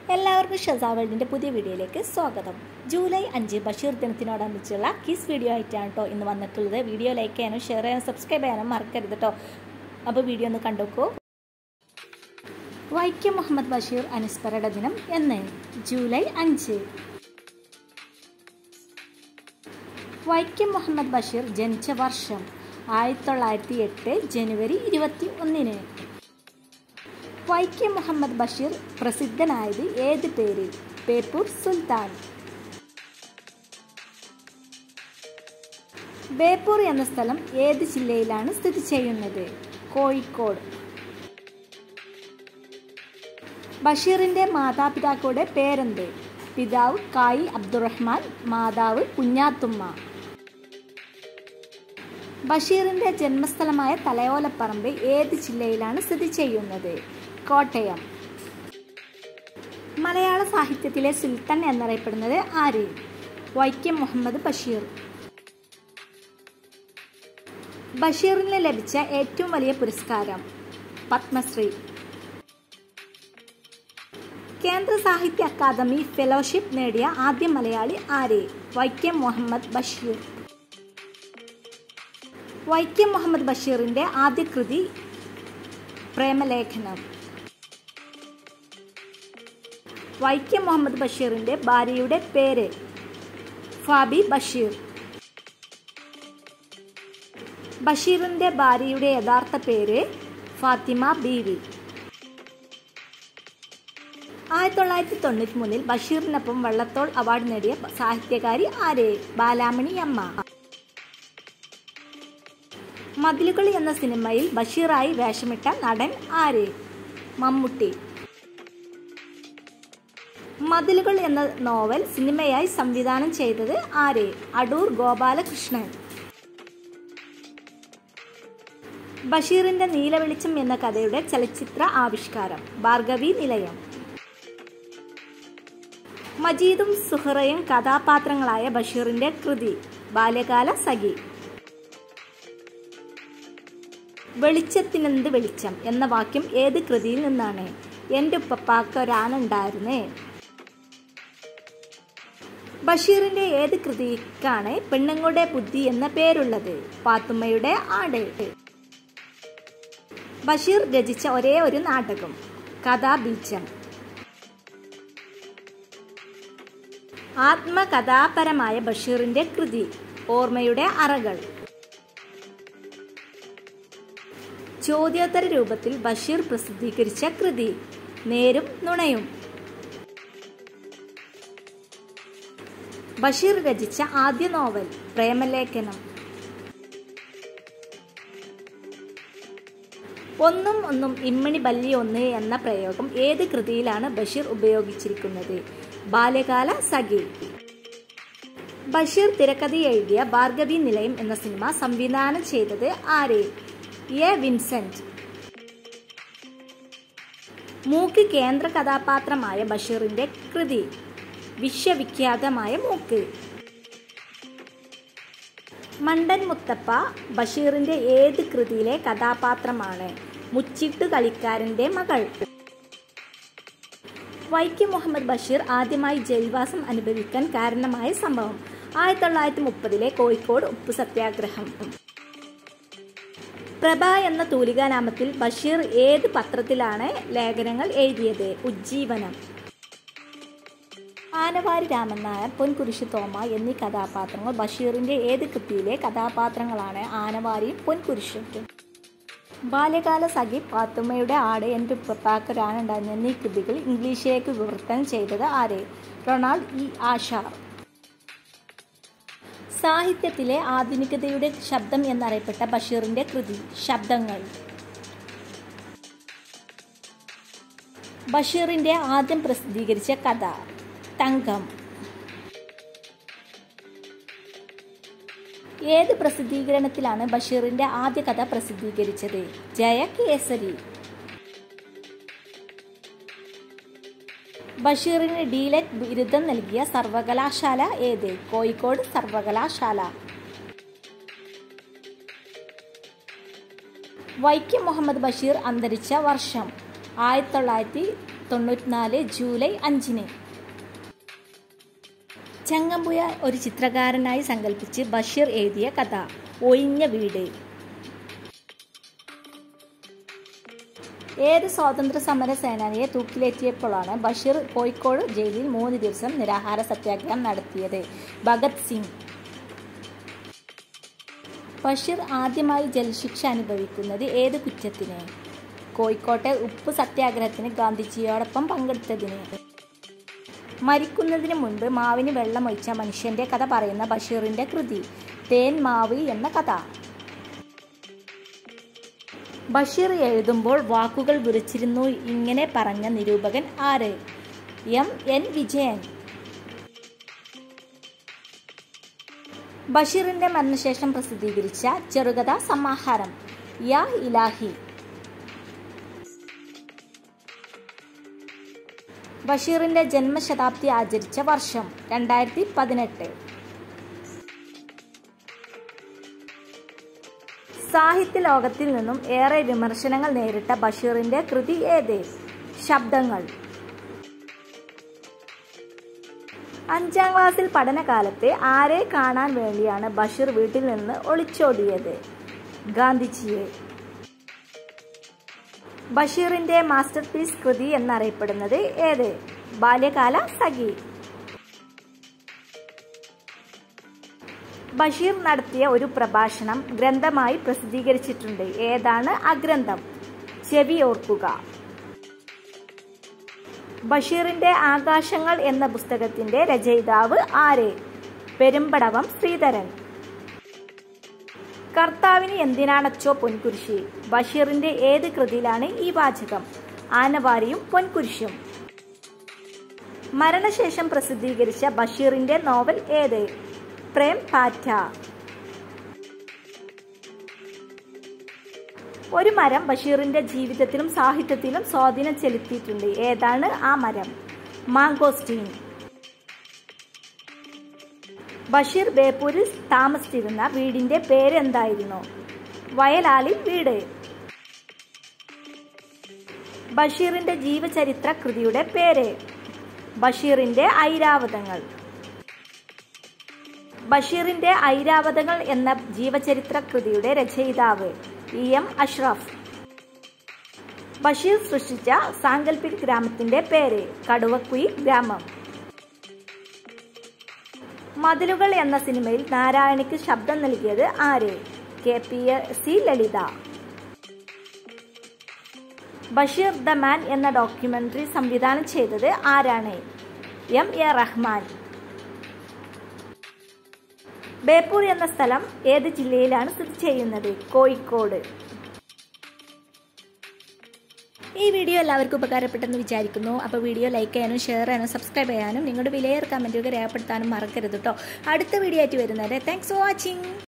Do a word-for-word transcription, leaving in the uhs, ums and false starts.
എല്ലാവർക്കും ഷസാ വേൾഡിൻ്റെ പുതിയ വീഡിയോയിലേക്ക് സ്വാഗതം. ജൂലൈ അഞ്ച് ബഷീർ ദിനത്തിനോടനുബന്ധിച്ചുള്ള കിസ് വീഡിയോ ആയിട്ടാണ് കേട്ടോ ഇന്ന് വന്നിട്ടുള്ളത്. വീഡിയോ ലൈക്ക് ചെയ്യാനും ഷെയർ ചെയ്യാനും സബ്സ്ക്രൈബ് ചെയ്യാനും മറക്കരുത് കേട്ടോ. അപ്പോൾ വീഡിയോ ഒന്ന് കണ്ടോക്കൂ. വൈക്കം മുഹമ്മദ് ബഷീർ അനുസ്മരണ ദിനം എന്ന് ജൂലൈ അഞ്ച്. വൈക്കം മുഹമ്മദ് ബഷീർ ജനിച്ച വർഷം ആയിരത്തി തൊള്ളായിരത്തി എട്ട് ജനുവരി ഇരുപത്തി ഒന്നിന്. വൈക്കം മുഹമ്മദ് ബഷീർ പ്രസിദ്ധനായത് ഏത് പേരിൽ? ബേപ്പൂർ സുൽത്താൻ. ബേപ്പൂർ എന്ന സ്ഥലം ഏത് ജില്ലയിലാണ് സ്ഥിതി ചെയ്യുന്നത്? കോഴിക്കോട്. ബഷീറിന്റെ മാതാപിതാക്കളുടെ പേരെന്ത്? പിതാവ് കായി അബ്ദുറഹ്മാൻ, മാതാവ് കുഞ്ഞാത്തുമ്മ. ബഷീറിന്റെ ജന്മസ്ഥലമായ തലയോലപ്പറമ്പ് ഏത് ജില്ലയിലാണ് സ്ഥിതി ചെയ്യുന്നത്? കോട്ടയം. മലയാള സാഹിത്യത്തിലെ സുൽത്താൻ എന്നറിയപ്പെടുന്നത് ആര്? വൈക്കം മുഹമ്മദ് ബഷീർ. ബഷീറിന് ലഭിച്ച ഏറ്റവും വലിയ പുരസ്കാരം പത്മശ്രീ. കേന്ദ്ര സാഹിത്യ അക്കാദമി ഫെലോഷിപ്പ് നേടിയ ആദ്യ മലയാളി ആര്? വൈക്കം മുഹമ്മദ് ബഷീർ. വൈക്കം മുഹമ്മദ് ബഷീറിന്റെ ആദ്യ കൃതി പ്രേമലേഖനം. വൈക്കം മുഹമ്മദ് ബഷീറിന്റെ ഭാര്യയുടെ പേര്? ഫാബി ബഷീർ. ബഷീറിന്റെ ഭാര്യയുടെ യഥാർത്ഥ പേര്? ഫാത്തിമ ബീവി. ആയിരത്തി തൊള്ളായിരത്തി തൊണ്ണൂറ്റി മൂന്നിൽ ബഷീറിനൊപ്പം വള്ളത്തോൾ അവാർഡ് നേടിയ സാഹിത്യകാരി ആര്? ബാലാമണി അമ്മ. മതിലുകൾ എന്ന സിനിമയിൽ ബഷീറായി വേഷമിട്ട നടൻ ആര്? മമ്മൂട്ടി. മതിലുകൾ എന്ന നോവൽ സിനിമയായി സംവിധാനം ചെയ്തത് ആര്? അടൂർ ഗോപാലകൃഷ്ണൻ. ബഷീറിന്റെ നീലവെളിച്ചം എന്ന കഥയുടെ ചലച്ചിത്ര ആവിഷ്കാരം? ഭാർഗവി നിലയം. മജീദും സുഹറയും കഥാപാത്രങ്ങളായ ബഷീറിന്റെ കൃതി? ബാല്യകാല സഖി. വെളിച്ചത്തിനെന്ത് വെളിച്ചം എന്ന വാക്യം ഏത് കൃതിയിൽ നിന്നാണ്? എൻ്റെ ഉപ്പപ്പാക്ക് ഒരാനുണ്ടായിരുന്നേ. ബഷീറിന്റെ ഏത് കൃതിക്കാണ് പെണ്ണുങ്ങളുടെ ബുദ്ധി എന്ന പേരുള്ളത്? പാത്തുമ്മയുടെ ആട്. ബഷീർ രചിച്ച ഒരേ ഒരു നാടകം? കഥാബീജം. ആത്മകഥാപരമായ ബഷീറിന്റെ കൃതി? ഓർമ്മയുടെ അറകൾ. ചോദ്യോത്തര രൂപത്തിൽ ബഷീർ പ്രസിദ്ധീകരിച്ച കൃതി? നേരും നുണയും. ബഷീർ രചിച്ച ആദ്യ നോവൽ? പ്രേമലേഖനം. ഒന്നും ഒന്നും ഇമ്മണി ബല്ലി ഒന്ന് എന്ന പ്രയോഗം ഏത് കൃതിയിലാണ് ബഷീർ ഉപയോഗിച്ചിരിക്കുന്നത്? ബാല്യകാല സഖി. ബഷീർ തിരക്കഥ എഴുതിയ ഭാർഗവി നിലയം എന്ന സിനിമ സംവിധാനം ചെയ്തത് ആര്? എ വിൻസെന്റ്. മൂക്ക് കേന്ദ്ര കഥാപാത്രമായ ബഷീറിന്റെ കൃതി? വിശ്വവിഖ്യാതമായ മൂക്ക്. മണ്ടൻ മുത്തപ്പ ബഷീറിന്റെ ഏത് കൃതിയിലെ കഥാപാത്രമാണ്? മുച്ചിട്ടു കളിക്കാരന്റെ മകൾ. വൈക്കം മുഹമ്മദ് ബഷീർ ആദ്യമായി ജയിൽവാസം അനുഭവിക്കാൻ കാരണമായ സംഭവം? ആയിരത്തി തൊള്ളായിരത്തി മുപ്പതിലെ കോഴിക്കോട് ഉപ്പു സത്യാഗ്രഹം. പ്രഭ എന്ന തൂലികാനാമത്തിൽ ബഷീർ ഏത് പത്രത്തിലാണ് ലേഖനങ്ങൾ എഴുതിയത്? ഉജ്ജീവനം. ആനവാരി രാമൻ നായർ, പൊൻകുരിശ് തോമ എന്നീ കഥാപാത്രങ്ങൾ ബഷീറിന്റെ ഏത് കൃതിയിലെ കഥാപാത്രങ്ങളാണ്? ആനവാരിയും പൊൻകുരിശും. ബാല്യകാല സഖി, പാത്തുമ്മയുടെ ആട്, എൻ്റെ ഉപ്പപ്പാക്ക് ഒരാനുണ്ടായിരുന്നു എന്നീ കൃതികൾ ഇംഗ്ലീഷിലേക്ക് വിവർത്തനം ചെയ്തത് ആര്? Ronald E Asher. സാഹിത്യത്തിലെ ആധുനികതയുടെ ശബ്ദം എന്നറിയപ്പെട്ട ബഷീറിന്റെ കൃതി? ശബ്ദങ്ങൾ. ബഷീറിന്റെ ആദ്യം പ്രസിദ്ധീകരിച്ച കഥ? തങ്കം. ഏത് പ്രസിദ്ധീകരണത്തിലാണ് ബഷീറിന്റെ ആദ്യ കഥ പ്രസിദ്ധീകരിച്ചത്? ജയകേസരി. ബഷീറിന് ഡീലറ്റ് ബിരുദം നൽകിയ സർവകലാശാല ഏത്? കോഴിക്കോട് സർവകലാശാല. വൈക്കം മുഹമ്മദ് ബഷീർ അന്തരിച്ച വർഷം? ആയിരത്തി തൊള്ളായിരത്തി തൊണ്ണൂറ്റിനാല് ജൂലൈ അഞ്ചിന്. ചങ്ങമ്പുഴ ഒരു ചിത്രകാരനായി സങ്കല്പിച്ച് ബഷീർ എഴുതിയ കഥ ഒഴിഞ്ഞ വീട്. ഏത് സ്വാതന്ത്ര്യ സമര സേനാനിയെ തൂക്കിലേറ്റിയപ്പോഴാണ് ബഷീർ കോഴിക്കോട് ജയിലിൽ മൂന്ന് ദിവസം നിരാഹാര സത്യാഗ്രഹം നടത്തിയത്? ഭഗത് സിംഗ്. ബഷീർ ആദ്യമായി ജയിൽശിക്ഷ അനുഭവിക്കുന്നത് ഏത് കുറ്റത്തിന്? കോഴിക്കോട്ടെ ഉപ്പ് സത്യാഗ്രഹത്തിന് ഗാന്ധിജിയോടൊപ്പം പങ്കെടുത്തതിന്. മരിക്കുന്നതിന് മുൻപ് മാവിന് വെള്ളമൊഴിച്ച മനുഷ്യന്റെ കഥ പറയുന്ന ബഷീറിന്റെ കൃതി തേൻ മാവ് എന്ന കഥ. ബഷീർ എഴുതുമ്പോൾ വാക്കുകൾ വിറച്ചിരുന്നു ഇങ്ങനെ പറഞ്ഞ നിരൂപകൻ ആര്? M N Vijayan. ബഷീറിന്റെ മരണശേഷം പ്രസിദ്ധീകരിച്ച ചെറുകഥാ സമാഹാരം യാ ഇലാഹി. ബഷീറിന്റെ ജന്മശതാബ്ദി ആചരിച്ച വർഷം രണ്ടായിരത്തി പതിനെട്ട്. സാഹിത്യ ലോകത്തിൽ നിന്നും ഏറെ വിമർശനങ്ങൾ നേരിട്ട ബഷീറിന്റെ കൃതി ഏത്? ശബ്ദങ്ങൾ. അഞ്ചാം ക്ലാസ്സിൽ പഠനകാലത്ത് ആരെ കാണാൻ വേണ്ടിയാണ് ബഷീർ വീട്ടിൽ നിന്ന് ഒളിച്ചോടിയത്? ഗാന്ധിജിയെ. ബഷീറിന്റെ മാസ്റ്റർ പീസ് കൃതി എന്നറിയപ്പെടുന്നത് ഏത്? ബാല്യകാല സഖി. ബഷീർ നടത്തിയ ഒരു പ്രഭാഷണം ഗ്രന്ഥമായി പ്രസിദ്ധീകരിച്ചിട്ടുണ്ട്. ഏതാണ് ആ ഗ്രന്ഥം? ചെവി ഓർക്കുക. ബഷീറിന്റെ ആകാശങ്ങൾ എന്ന പുസ്തകത്തിന്റെ രചയിതാവ് ആര്? പെരുമ്പടവം ശ്രീധരൻ. കർത്താവിന് എന്തിനാണച്ചോ പൊൻകുരിശ്. ബഷീറിന്റെ ഏത് കൃതിയിലാണ് ഈ വാചകം? ആനവാരിയും പൊൻകുരിശും. മരണശേഷം പ്രസിദ്ധീകരിച്ച ബഷീറിന്റെ നോവൽ ഏത്? പ്രേം പാറ്റ. ഒരു മരം ബഷീറിന്റെ ജീവിതത്തിലും സാഹിത്യത്തിലും സ്വാധീനം ചെലുത്തിയിട്ടുണ്ട്. ഏതാണ് ആ മരം? മാംഗോസ്റ്റീൻ. ബഷീർ ബേപ്പൂരിൽ താമസിച്ചിരുന്ന വീടിന്റെ പേരെന്തായിരുന്നു? വയലാളി വീട്. ബഷീറിന്റെ ജീവചരിത്ര കൃതിയുടെ പേര്? ബഷീറിന്റെ ഐരാവതങ്ങൾ. ബഷീറിന്റെ ഐരാവതങ്ങൾ എന്ന ജീവചരിത്ര കൃതിയുടെ രചയിതാവ്? E M Ashraf. ബഷീർ സൃഷ്ടിച്ച സാങ്കല്പിക ഗ്രാമത്തിന്റെ പേര്? കടുവക്കുഴി ഗ്രാമം. മതിലുകൾ എന്ന സിനിമയിൽ നാരായണിക്ക് ശബ്ദം നൽകിയത് ആര്? K P C Lalitha. Basheer the man എന്ന ഡോക്യുമെന്ററി സംവിധാനം ചെയ്തത് ആരാണ്? M A Rahman. ബേപ്പൂർ എന്ന സ്ഥലം ഏത് ജില്ലയിലാണ് സ്ഥിതി ചെയ്യുന്നത്? കോഴിക്കോട്. ഈ വീഡിയോ എല്ലാവർക്കും ഉപകാരപ്പെട്ടെന്ന് വിചാരിക്കുന്നു. അപ്പോൾ വീഡിയോ ലൈക്ക് ചെയ്യാനും ഷെയർ ചെയ്യാനും സബ്സ്ക്രൈബ് ചെയ്യാനും നിങ്ങളുടെ വിലയേറെ കമൻറ്റുകൾ രേഖപ്പെടുത്താനും മറക്കരുത് കേട്ടോ. അടുത്ത വീഡിയോ ആയിട്ട് വരുന്നത്. Thanks for watching.